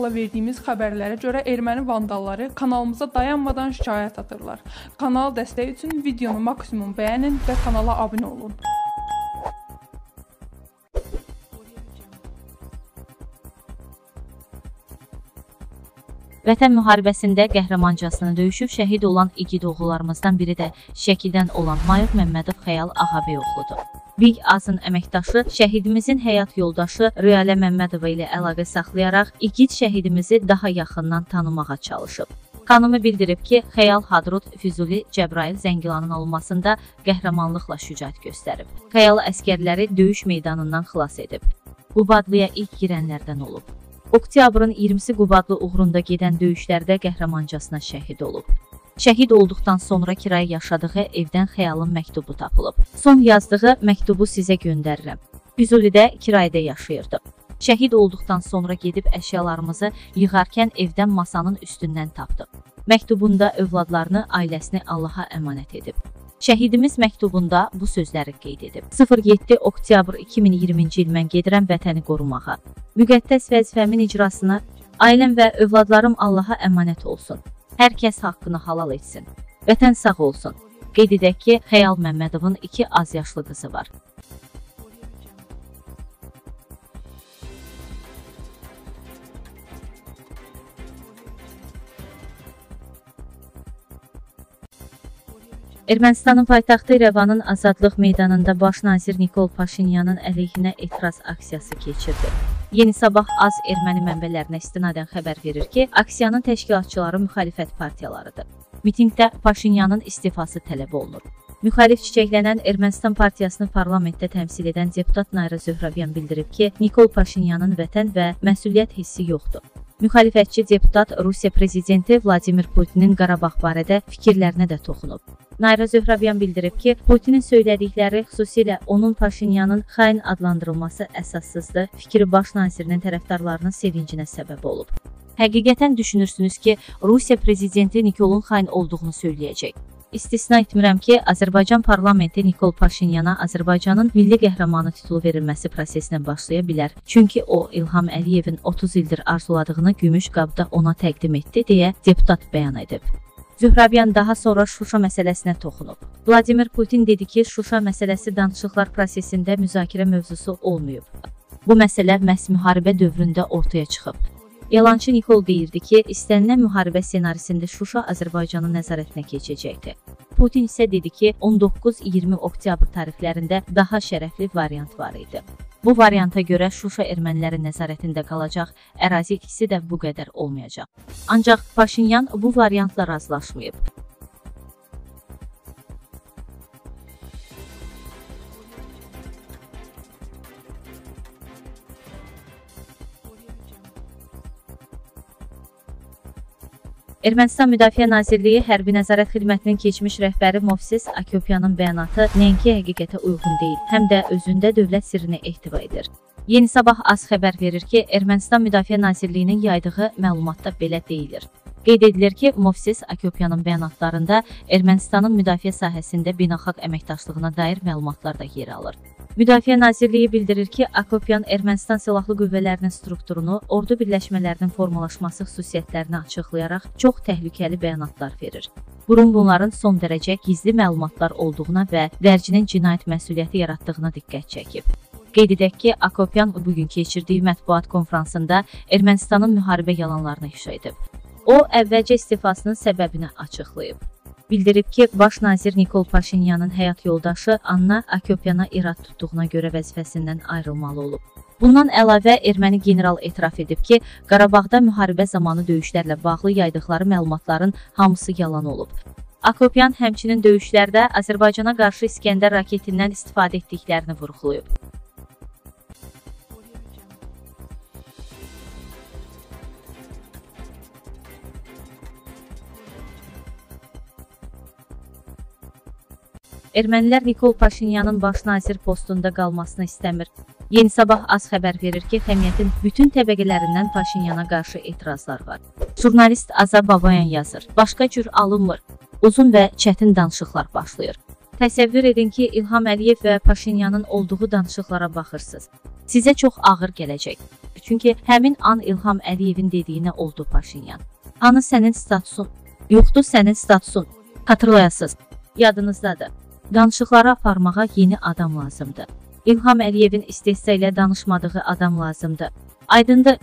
bağlı verdiyimiz xəbərlərə görə erməni vandalları kanalımıza dayanmadan şikayət atırlar. Kanal dəstəyi üçün videonu maksimum bəyənin və kanala abunə olun. Vətən müharibəsində qəhrəmancasına döyüşüb şəhid olan igid oğullarımızdan biri də Şəkidən olan Mayor Məmmədov Xəyal Ağabeyoğludur. Big Azın əməkdaşı, şəhidimizin həyat yoldaşı Rüyalə Məmmədova ilə əlaqə saxlayaraq igid şəhidimizi daha yaxından tanımağa çalışıb. Kanımı bildirib ki, Xəyal Hadrut, Füzuli, Cəbrayıl, Zəngilanın alınmasında qəhrəmanlıqla şücaət göstərib. Xəyal əskərləri döyüş meydanından xilas edib. Qubadlıya ilk girənlərdən olub. Oktyabrın 20-si Qubadlı uğrunda gedən döyüşlərdə qəhrəmancasına şəhid olub. Şəhid olduqdan sonra kirayə yaşadığı evdən Xəyalın məktubu tapılıb. Son yazdığı məktubu sizə göndərirəm. Füzulidə kirayədə yaşayırdı. Şəhid olduqdan sonra gedib əşyalarımızı yığarkən evdən masanın üstündən tapdı. Məktubunda övladlarını, ailəsini Allaha əmanət edib. Şəhidimiz məktubunda bu sözləri qeyd edib. 07 oktyabr 2020-ci il mən gedirəm vətəni qorumağa. Müqəddəs vəzifəmin icrasına ailəm və övladlarım Allaha əmanət olsun. Hər kəs haqqını halal etsin. Vətən sağ olsun. Qeyd edək ki, Xəyal Məmmədovun 2 az yaşlı qızı var. Ermənistanın paytaxtı İrəvanın Azadlıq meydanında baş nazir Nikol Paşinyanın əleyhinə etiraz aksiyası keçirdi. Yeni Sabah az erməni mənbələrinə istinadən xəbər verir ki, aksiyanın təşkilatçıları müxalifət partiyalarıdır. Mitingdə Paşinyanın istifası tələb olunur. Müxalif çiçəklənən Ermənistan partiyasını parlamentdə təmsil edən deputat Nayra Zöhrəbyan bildirib ki, Nikol Paşinyanın vətən və məsuliyyət hissi yoxdur. Müxalifətçi deputat Rusiya prezidenti Vladimir Putinin Qarabağ barədə fikirlərinə də toxunub. Nayra Zöhrəbyan bildirib ki, Putinin söylədikləri, xüsusilə onun Paşinyanın xain adlandırılması əsassızdır, fikri baş nazirinin tərəfdarlarının sevincinə səbəb olub. Həqiqətən düşünürsünüz ki, Rusiya prezidenti Nikolun xain olduğunu söyləyəcək. İstisna etmirəm ki, Azərbaycan parlamenti Nikol Paşinyana Azərbaycanın milli qəhrəmanı titulu verilməsi prosesinə başlaya bilər. Çünki o, İlham Əliyevin 30 ildir arzuladığını gümüş qabda ona təqdim etdi, deyə deputat bəyan edib. Zöhrəbyan daha sonra Şuşa məsələsinə toxunub. Vladimir Putin dedi ki, Şuşa məsələsi danışıqlar prosesində müzakirə mövzusu olmayıb. Bu məsələ məhz müharibə dövründə ortaya çıxıb. Yalançı Nikol deyirdi ki, istənilən müharibə ssenarisində Şuşa Azərbaycanın nəzarətinə keçəcəkdir. Putin isə dedi ki, 19-20 oktyabr tarixlərində daha şərəfli variant var idi. Bu varianta görə Şuşa ermənilərin nəzarətində qalacaq, ərazi itkisi də bu qədər olmayacaq. Ancaq Paşinyan bu variantla razılaşmayıb. Ermənistan Müdafiə Nazirliyi Hərbi Nəzarət Xidmətinin keçmiş rəhbəri Movses Akopyanın bəyanatı nəinki həqiqətə uyğun deyil, həm də özündə dövlət sirrini ehtiva edir. Yeni Sabah az xəbər verir ki, Ermənistan Müdafiə Nazirliyinin yaydığı məlumatda belə deyilir. Qeyd edilir ki, Movses Akopyanın bəyanatlarında Ermənistanın müdafiə sahəsində beynəlxalq əməkdaşlığına dair məlumatlar da yer alır. Müdafiə Nazirliyi bildirir ki, Akopyan Ermənistan Silahlı Qüvvələrinin strukturunu, ordu birləşmələrinin formalaşması xüsusiyyətlərini açıqlayaraq çox təhlükəli bəyanatlar verir. Bunların son dərəcə gizli məlumatlar olduğuna və dərcinin cinayət məsuliyyəti yaratdığına diqqət çəkib. Qeyd edək ki, Akopyan bugün keçirdiyi mətbuat konfransında Ermənistanın müharibə yalanlarını ifşa edib. O, əvvəlcə istifasının səbəbini açıqlayıb. Bildirib ki, baş nazir Nikol Paşinyanın həyat yoldaşı Anna Akopyana irad tutduğuna görə vəzifəsindən ayrılmalı olub. Bundan əlavə, erməni general etiraf edib ki, Qarabağda müharibə zamanı döyüşlərlə bağlı yaydıqları məlumatların hamısı yalan olub. Akopyan həmçinin döyüşlərdə Azərbaycana qarşı İskəndər raketindən istifadə etdiklərini vurğulayıb. Ermənilər Nikol Paşinyanın baş nazir postunda qalmasını istəmir. Yeni Sabah az xəbər verir ki, cəmiyyətin bütün təbəqələrindən Paşinyana qarşı etirazlar var. Jurnalist Aza Babayan yazır, başqa cür alınmır. Uzun və çətin danışıqlar başlayır. Təsəvvür edin ki, İlham Əliyev və Paşinyanın olduğu danışıqlara baxırsınız. Sizə çox ağır gələcək. Çünki həmin an İlham Əliyevin dediyinə oldu Paşinyan. Hanı sənin statusun? Yoxdur sənin statusun. Xatırlayasınız. Yadınızdadır. Danışıqları aparmağa yeni adam lazımdır. İlham Əliyevin istehza ilə danışmadığı adam lazımdır. Aydındır.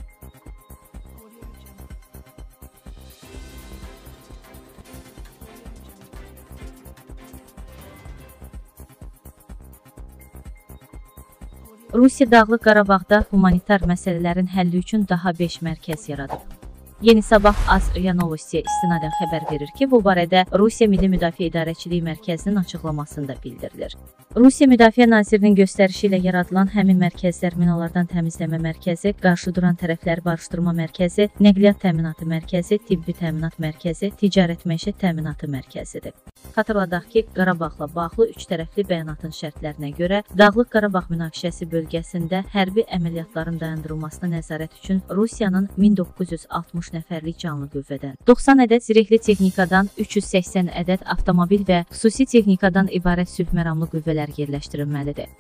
Rusiya Dağlıq Qarabağda humanitar məsələlərin həlli üçün daha 5 mərkəz yaradıb. Yeni Sabah AS-RIA Novostiyə istinadən xəbər verir ki, bu barədə Rusiya Milli Müdafiə İdarəçiliyi Mərkəzinin açıqlamasında bildirilir. Rusiya Müdafiə Nazirinin göstərişi ilə yaradılan həmin mərkəzlər minalardan təmizləmə mərkəzi, qarşı duran tərəfləri barışdırma mərkəzi, nəqliyyat təminatı mərkəzi, tibbi təminat mərkəzi, ticarət məişət təminatı mərkəzidir. Xatırladaq ki, Qarabağla bağlı üç tərəfli bəyanatın şərtlərinə görə Dağlıq Qarabağ münaqişəsi bölgəsində hərbi əməliyyatların dayandırılmasına nəzarət üçün Rusiyanın 1960 nəfərlik canlı qüvvədən, 90 ədəd zirehli texnikadan, 380 ədəd avtomobil və xüsusi texnikadan ibarət sülh məramlı qüvvələr yerləşdirilməlidir.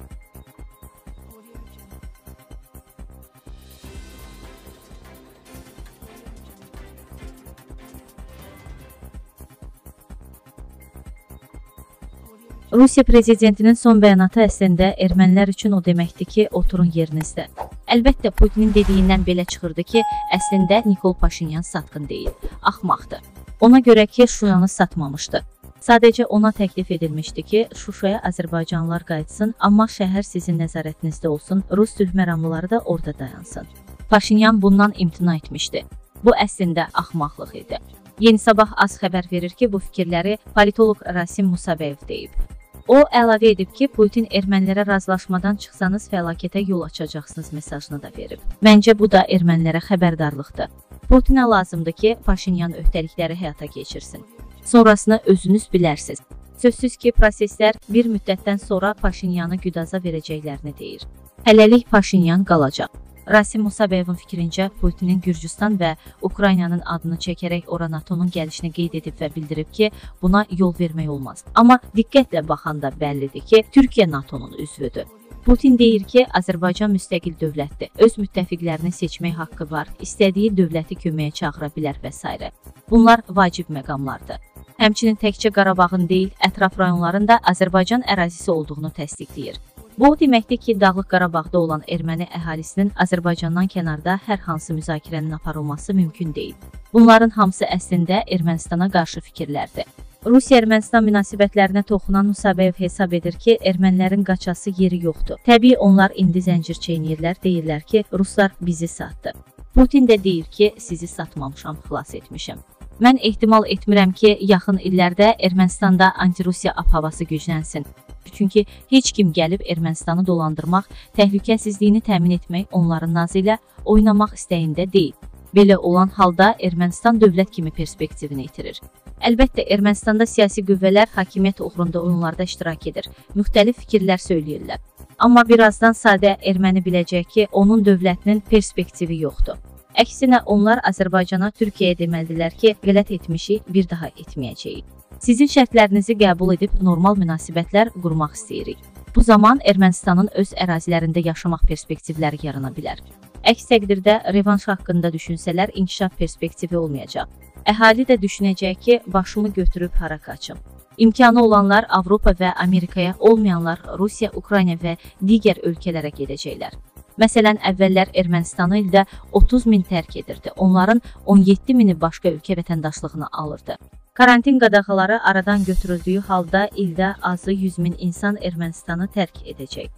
Rusiya prezidentinin son bəyanatı əslində ermənilər üçün o deməkdir ki, oturun yerinizdə. Əlbəttə, Putinin dediyindən belə çıxırdı ki, əslində Nikol Paşinyan satqın deyil, axmaqdır. Ona görə ki, Şuşanı satmamışdı. Sadəcə ona təklif edilmişdi ki, Şuşaya Azərbaycanlılar qayıtsın, amma şəhər sizin nəzarətinizdə olsun, Rus sülh məramlıları da orada dayansın. Paşinyan bundan imtina etmişdi. Bu əslində axmaqlıq idi. Yeni Sabah AS xəbər verir ki, bu fikirləri politoloq Rasim Musabeyev deyib. O, əlavə edib ki, Putin ermənilərə razılaşmadan çıxsanız fəlakətə yol açacaqsınız mesajını da verib. Məncə bu da ermənilərə xəbərdarlıqdır. Putinə lazımdır ki, Paşinyan öhdəlikləri həyata keçirsin. Sonrasını özünüz bilərsiniz. Sözsüz ki, proseslər bir müddətdən sonra Paşinyanı güdaza verəcəklərini deyir. Hələlik Paşinyan qalacaq. Rasim Musabeyevin fikrincə, Putinin Gürcüstan və Ukraynanın adını çəkərək ora NATO'nun gəlişini qeyd edib və bildirib ki, buna yol vermək olmaz. Amma diqqətlə baxanda bəllidir ki, Türkiyə NATO'nun üzvüdür. Putin deyir ki, Azərbaycan müstəqil dövlətdir, öz müttəfiqlərini seçmək haqqı var, istədiyi dövləti köməyə çağıra bilər və s. Bunlar vacib məqamlardır. Həmçinin təkcə Qarabağın deyil, ətraf rayonların da Azərbaycan ərazisi olduğunu təsdiqləyir. Bu, deməkdir ki, Dağlıq Qarabağda olan erməni əhalisinin Azərbaycandan kənarda hər hansı müzakirənin aparılması mümkün deyil. Bunların hamısı əslində Ermənistana qarşı fikirlərdir. Rusiya-Ermənistan münasibətlərinə toxunan Musabeyev hesab edir ki, ermənilərin qaçası yeri yoxdur. Təbii onlar indi zəncir çeynəyirlər, deyirlər ki, Ruslar bizi satdı. Putin də deyir ki, sizi satmamışam, xilas etmişəm. Mən ehtimal etmirəm ki, yaxın illərdə Ermənistanda anti-Rusiya ab-havası güclənsin. Çünki heç kim gəlib Ermənistanı dolandırmaq, təhlükəsizliyini təmin etmək onların nazı ilə oynamaq istəyində deyil. Belə olan halda Ermənistan dövlət kimi perspektivini itirir. Əlbəttə, Ermənistanda siyasi qüvvələr hakimiyyət uğrunda oyunlarda iştirak edir, müxtəlif fikirlər söyləyirlər. Amma birazdan sadə erməni biləcək ki, onun dövlətinin perspektivi yoxdur. Əksinə, onlar Azərbaycana, Türkiyəyə deməlidirlər ki, qələt etmişik, bir daha etməyəcəyik. Sizin şərtlərinizi qəbul edib normal münasibətlər qurmaq istəyirik. Bu zaman Ermənistanın öz ərazilərində yaşamaq perspektivləri yarana bilər. Əks təqdirdə revanş haqqında düşünsələr inkişaf perspektivi olmayacaq. Əhali də düşünəcək ki, başımı götürüb hara qaçım. İmkanı olanlar Avropa və Amerikaya, olmayanlar Rusiya, Ukrayna və digər ölkələrə gedəcəklər. Məsələn, əvvəllər Ermənistanı ildə 30 min tərk edirdi. Onların 17 mini başqa ölkə vətəndaşlığını alırdı. Karantin qadağaları aradan götürüldüyü halda ildə azı 100 min insan Ermənistanı tərk edəcək.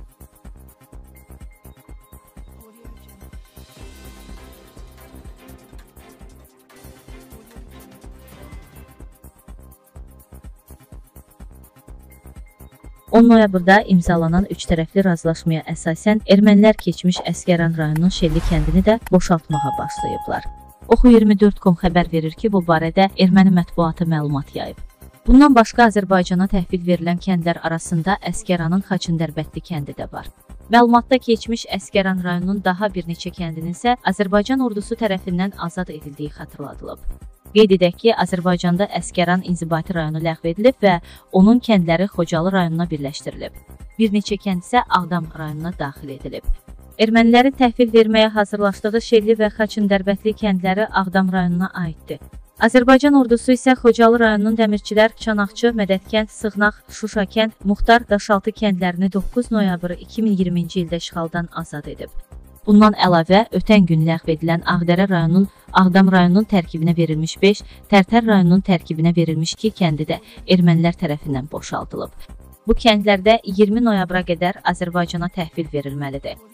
Noyabrda imzalanan üç tərəfli razılaşmaya əsasən ermənilər keçmiş Əsgəran rayonunun Şelli kəndini də boşaltmağa başlayıblar. Oxu24.com xəbər verir ki, bu barədə erməni mətbuatı məlumat yayıb. Bundan başqa Azərbaycana təhvil verilən kəndlər arasında Əsgəranın Xaçındərbətli kəndi də var. Məlumatda keçmiş Əsgəran rayonunun daha bir neçə kəndinin isə Azərbaycan ordusu tərəfindən azad edildiyi xatırladılıb. Qeyd edək ki, Azərbaycanda Əsgəran inzibati rayonu ləğv edilib və onun kəndləri Xocalı rayonuna birləşdirilib. Bir neçə kənd isə Ağdam rayonuna daxil edilib. Ermənilərin təhvil verməyə hazırlaşdığı Şelli və Xaçın-Dərbətli kəndləri Ağdam rayonuna aiddir. Azərbaycan ordusu isə Xocalı rayonunun Dəmirçilər, Çanaqçı, Mədədkənd, Sığnaq, Şuşa kənd, Muxtar, Daşaltı kəndlərini 9 noyabr 2020-ci ildə işğaldan azad edib. Bundan əlavə, ötən gün ləğv edilən Ağdərə rayonunun Ağdam rayonunun tərkibinə verilmiş 5, Tərtər rayonunun tərkibinə verilmiş 2 kəndi də ermənilər tərəfindən boşaldılıb. Bu kəndlərdə 20 noyabra qədər Azərbaycana təhvil verilməlidir.